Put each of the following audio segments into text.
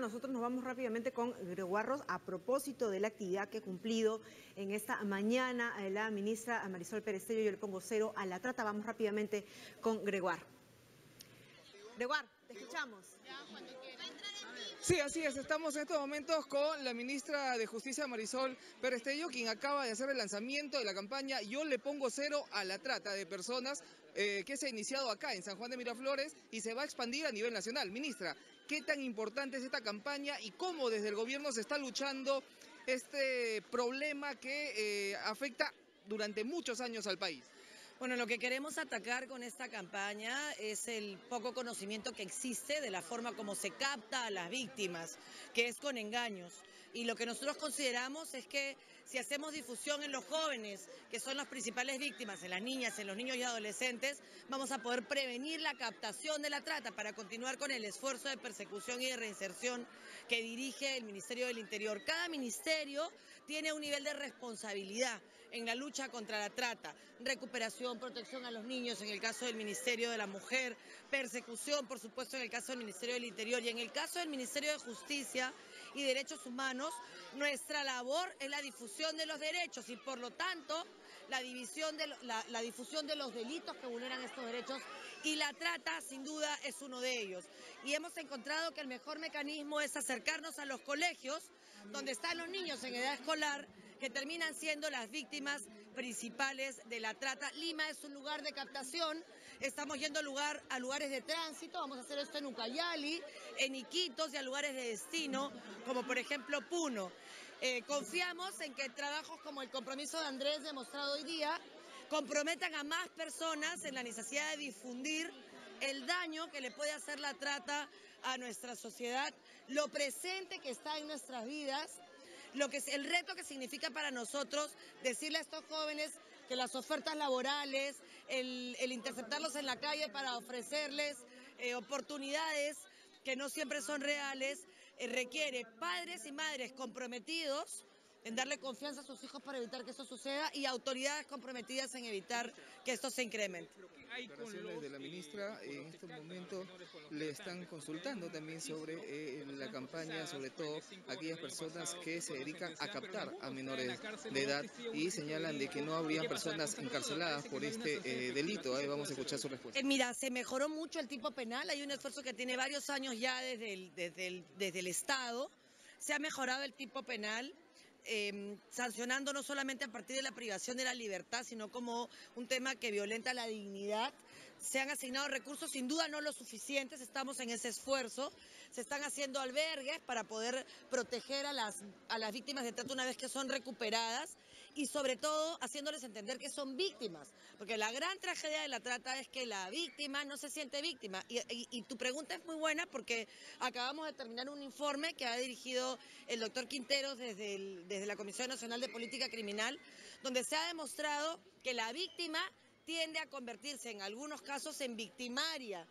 nosotros nos vamos rápidamente con Greguarros a propósito de la actividad que ha cumplido en esta mañana la ministra Marisol Perestello. Yo le pongo 0 a la trata. Vamos rápidamente con Greguar. Greguar, te escuchamos. Sí, así es. Estamos en estos momentos con la ministra de Justicia, Marisol Perestello, quien acaba de hacer el lanzamiento de la campaña Yo le pongo 0 a la trata de personas, que se ha iniciado acá en San Juan de Miraflores y se va a expandir a nivel nacional. Ministra, ¿qué tan importante es esta campaña y cómo desde el gobierno se está luchando este problema que afecta durante muchos años al país? Bueno, lo que queremos atacar con esta campaña es el poco conocimiento que existe de la forma como se capta a las víctimas, que es con engaños. Y lo que nosotros consideramos es que si hacemos difusión en los jóvenes, que son las principales víctimas, en las niñas, en los niños y adolescentes, vamos a poder prevenir la captación de la trata para continuar con el esfuerzo de persecución y de reinserción que dirige el Ministerio del Interior. Cada ministerio tiene un nivel de responsabilidad en la lucha contra la trata, recuperación, protección a los niños en el caso del Ministerio de la Mujer, persecución, por supuesto, en el caso del Ministerio del Interior, y en el caso del Ministerio de Justicia y Derechos Humanos, nuestra labor es la difusión de los derechos y, por lo tanto, la difusión de los delitos que vulneran estos derechos, y la trata, sin duda, es uno de ellos. Y hemos encontrado que el mejor mecanismo es acercarnos a los colegios, donde están los niños en edad escolar, que terminan siendo las víctimas principales de la trata. Lima es un lugar de captación, estamos yendo a lugares de tránsito, vamos a hacer esto en Ucayali, en Iquitos y a lugares de destino, como por ejemplo Puno. Confiamos en que trabajos como el compromiso de Andrés demostrado hoy día comprometan a más personas en la necesidad de difundir el daño que le puede hacer la trata a nuestra sociedad, lo presente que está en nuestras vidas, el reto que significa para nosotros decirle a estos jóvenes que las ofertas laborales, el interceptarlos en la calle para ofrecerles oportunidades que no siempre son reales, requiere padres y madres comprometidos en darle confianza a sus hijos para evitar que esto suceda y autoridades comprometidas en evitar que esto se incremente. Las declaraciones de la ministra en estos momentos le están consultando también sobre la campaña, sobre todo aquellas personas que se dedican a captar a menores de edad y señalan de que no habrían personas encarceladas por este delito. Ahí vamos a escuchar su respuesta. Mira, se mejoró mucho el tipo penal, hay un esfuerzo que tiene varios años ya desde el Estado, se ha mejorado el tipo penal. Sancionando no solamente a partir de la privación de la libertad, sino como un tema que violenta la dignidad. Se han asignado recursos, sin duda no los suficientes, estamos en ese esfuerzo. Se están haciendo albergues para poder proteger a las víctimas de trata una vez que son recuperadas y sobre todo haciéndoles entender que son víctimas, porque la gran tragedia de la trata es que la víctima no se siente víctima. Y tu pregunta es muy buena porque acabamos de terminar un informe que ha dirigido el doctor Quinteros desde la Comisión Nacional de Política Criminal, donde se ha demostrado que la víctima tiende a convertirse en algunos casos en victimaria,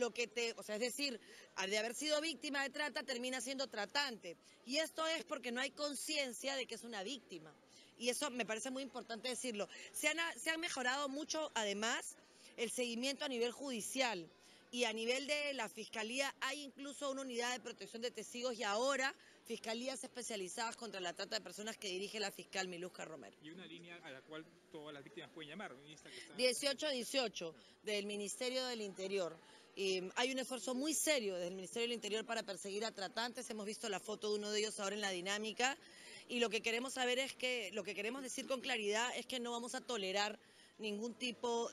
es decir, al de haber sido víctima de trata termina siendo tratante. Y esto es porque no hay conciencia de que es una víctima. Y eso me parece muy importante decirlo. Se han mejorado mucho, además, el seguimiento a nivel judicial. Y a nivel de la Fiscalía hay incluso una unidad de protección de testigos y ahora fiscalías especializadas contra la trata de personas que dirige la fiscal Miluska Romero. Y una línea a la cual todas las víctimas pueden llamar, ministra. 1818 del Ministerio del Interior. Hay un esfuerzo muy serio del Ministerio del Interior para perseguir a tratantes. Hemos visto la foto de uno de ellos ahora en la dinámica. Y lo que queremos decir con claridad es que no vamos a tolerar ningún tipo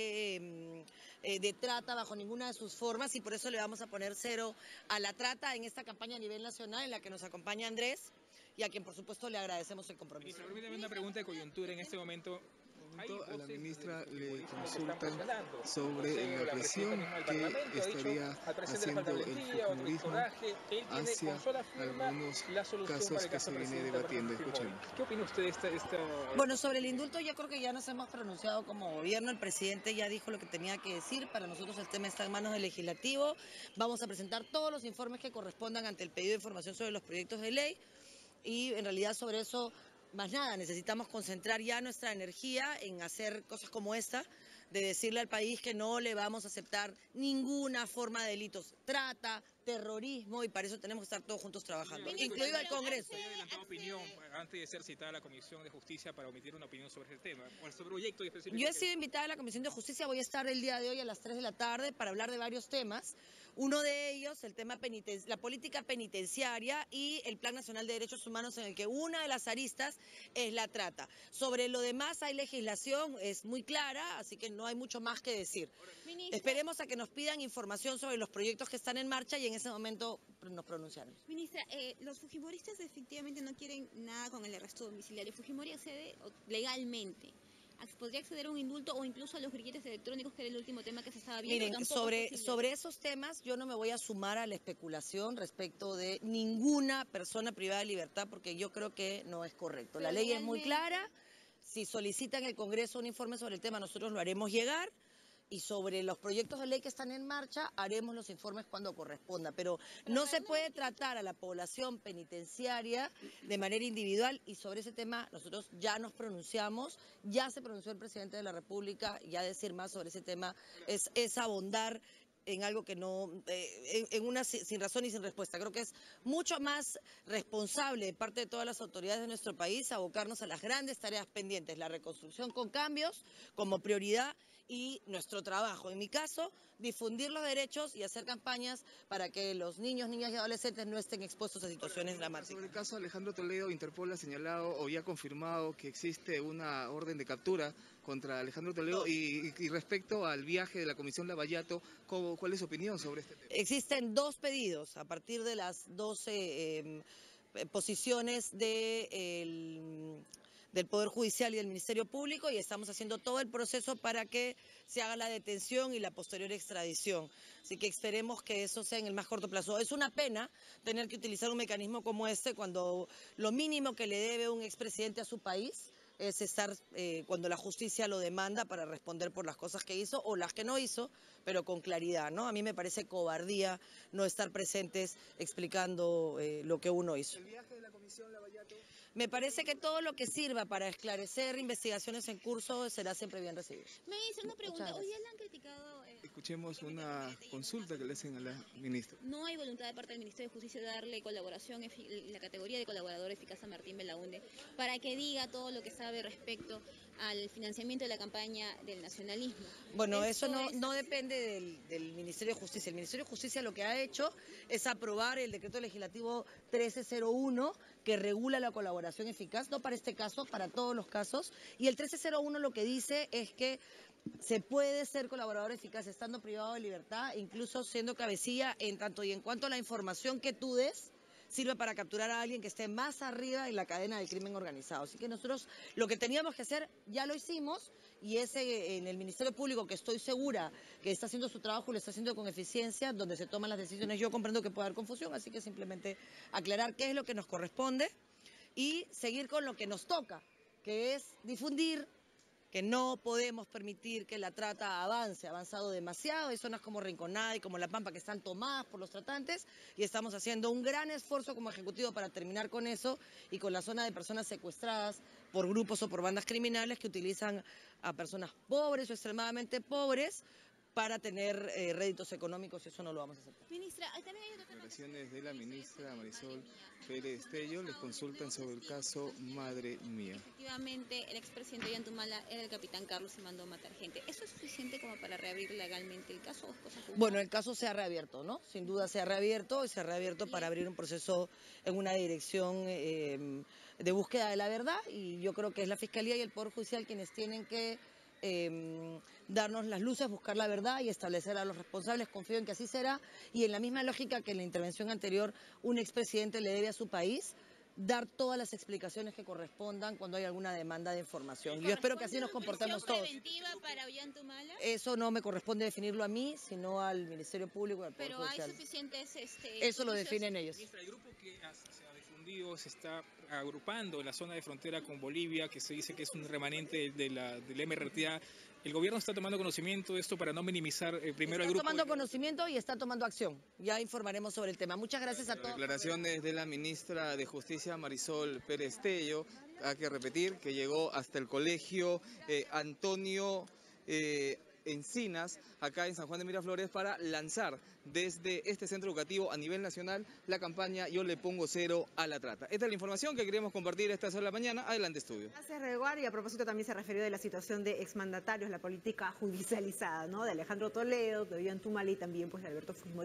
de trata bajo ninguna de sus formas y por eso le vamos a poner 0 a la trata en esta campaña a nivel nacional en la que nos acompaña Andrés y a quien por supuesto le agradecemos el compromiso. Ministra, permítame una pregunta de coyuntura en este momento. A la ministra le consultan sobre la presión que estaría haciendo el fujimorismo hacia algunos casos que se viene debatiendo. Escuchemos. ¿Qué opina usted de esta? Bueno, sobre el indulto yo creo que ya nos hemos pronunciado como gobierno. El presidente ya dijo lo que tenía que decir. Para nosotros el tema está en manos del legislativo. Vamos a presentar todos los informes que correspondan ante el pedido de información sobre los proyectos de ley y en realidad sobre eso más nada, necesitamos concentrar ya nuestra energía en hacer cosas como esta, de decirle al país que no le vamos a aceptar ninguna forma de delitos, trata, terrorismo, y para eso tenemos que estar todos juntos trabajando, Ministra, incluido el Congreso. ¿Usted adelantó opinión antes de ser citada a la Comisión de Justicia para emitir una opinión sobre este tema, o sobre el proyecto específico? Yo he sido invitada a la Comisión de Justicia, voy a estar el día de hoy a las 3 de la tarde para hablar de varios temas. Uno de ellos, el tema la política penitenciaria y el Plan Nacional de Derechos Humanos, en el que una de las aristas es la trata. Sobre lo demás hay legislación, es muy clara, así que no hay mucho más que decir. Ministra, Esperemos a que nos pidan información sobre los proyectos que están en marcha y en ese momento nos pronunciaremos. Ministra, los fujimoristas efectivamente no quieren nada con el arresto domiciliario. Fujimori accede legalmente. ¿Podría acceder a un indulto o incluso a los grilletes electrónicos, que era el último tema que se estaba viendo? Miren, Tampoco es posible. sobre esos temas yo no me voy a sumar a la especulación respecto de ninguna persona privada de libertad, porque yo creo que no es correcto. La Pero ley es muy legalmente- clara. Si solicitan el Congreso un informe sobre el tema, nosotros lo haremos llegar. Y sobre los proyectos de ley que están en marcha, haremos los informes cuando corresponda. Pero no se puede tratar a la población penitenciaria de manera individual, y sobre ese tema nosotros ya nos pronunciamos, ya se pronunció el presidente de la República, ya decir más sobre ese tema es abondar en algo que no, en una sin razón y sin respuesta. Creo que es mucho más responsable de parte de todas las autoridades de nuestro país abocarnos a las grandes tareas pendientes, la reconstrucción con cambios como prioridad y nuestro trabajo. En mi caso, difundir los derechos y hacer campañas para que los niños, niñas y adolescentes no estén expuestos a situaciones dramáticas. Sobre el caso Alejandro Toledo, Interpol ha señalado o ya confirmado que existe una orden de captura contra Alejandro Toledo y respecto al viaje de la Comisión Lavallato, ¿cuál es su opinión sobre este tema? Existen 2 pedidos a partir de las 12 posiciones del Poder Judicial y del Ministerio Público, y estamos haciendo todo el proceso para que se haga la detención y la posterior extradición. Así que esperemos que eso sea en el más corto plazo. Es una pena tener que utilizar un mecanismo como este cuando lo mínimo que le debe un expresidente a su país es estar cuando la justicia lo demanda para responder por las cosas que hizo o las que no hizo, pero con claridad, ¿no? A mí me parece cobardía no estar presentes explicando lo que uno hizo. ¿El viaje de la Comisión Lavallato? Me parece que todo lo que sirva para esclarecer investigaciones en curso será siempre bien recibido. Me dice una pregunta. Muchas Hoy día le han criticado. Escuchemos una consulta que le hacen a la ministra. No hay voluntad de parte del Ministerio de Justicia de darle colaboración, la categoría de colaborador eficaz a Martín Belaunde, para que diga todo lo que sabe respecto al financiamiento de la campaña del nacionalismo. Bueno, Esto eso es- no depende del Ministerio de Justicia. El Ministerio de Justicia lo que ha hecho es aprobar el decreto legislativo 1301 que regula la colaboración eficaz, no para este caso, para todos los casos. Y el 1301 lo que dice es que se puede ser colaborador eficaz estando privado de libertad, incluso siendo cabecilla, en tanto y en cuanto la información que tú des sirve para capturar a alguien que esté más arriba en la cadena del crimen organizado. Así que nosotros lo que teníamos que hacer ya lo hicimos, y ese en el Ministerio Público, que estoy segura que está haciendo su trabajo y lo está haciendo con eficiencia, donde se toman las decisiones. Yo comprendo que puede haber confusión, así que simplemente aclarar qué es lo que nos corresponde y seguir con lo que nos toca, que es difundir que no podemos permitir que la trata avance, ha avanzado demasiado. Hay zonas como Rinconada y como La Pampa que están tomadas por los tratantes, y estamos haciendo un gran esfuerzo como Ejecutivo para terminar con eso y con la zona de personas secuestradas por grupos o por bandas criminales que utilizan a personas pobres o extremadamente pobres para tener réditos económicos, y eso no lo vamos a aceptar. Ministra, también hay otro tema. Declaraciones de la ministra Marisol Pérez Tello les consultan sobre el caso Madre Mía. Efectivamente, el expresidente Ollantumala era el capitán Carlos y mandó a matar gente. ¿Eso es suficiente como para reabrir legalmente el caso o es cosa juzgada? Bueno, el caso se ha reabierto, ¿no? Sin duda se ha reabierto, y se ha reabierto para abrir un proceso en una dirección de búsqueda de la verdad, y yo creo que es la Fiscalía y el Poder Judicial quienes tienen que darnos las luces, buscar la verdad y establecer a los responsables. Confío en que así será, y en la misma lógica que en la intervención anterior un expresidente le debe a su país, dar todas las explicaciones que correspondan cuando hay alguna demanda de información. Yo espero que así nos comportemos todos. ¿Preventiva para Ollantumala? Eso no me corresponde definirlo a mí, sino al Ministerio Público y al Poder Pero hay Judicial. suficientes... Eso lo indicios. definen ellos. Ministra, el grupo que se ha difundido se está agrupando en la zona de frontera con Bolivia, que se dice que es un remanente del MRTA. ¿El gobierno está tomando conocimiento de esto para no minimizar primero el Está grupo? tomando conocimiento y está tomando acción. Ya informaremos sobre el tema. Muchas gracias a todos. Declaraciones de la ministra de Justicia Marisol Pérez Tello. Hay que repetir que llegó hasta el colegio Antonio Encinas, acá en San Juan de Miraflores, para lanzar desde este centro educativo a nivel nacional la campaña Yo le pongo cero a la trata. Esta es la información que queríamos compartir esta sola mañana. Adelante, estudio. Gracias, Gregoire. Y a propósito también se refirió de la situación de exmandatarios, la política judicializada, ¿no? De Alejandro Toledo, de Ollanta Humala y también pues de Alberto Fujimori.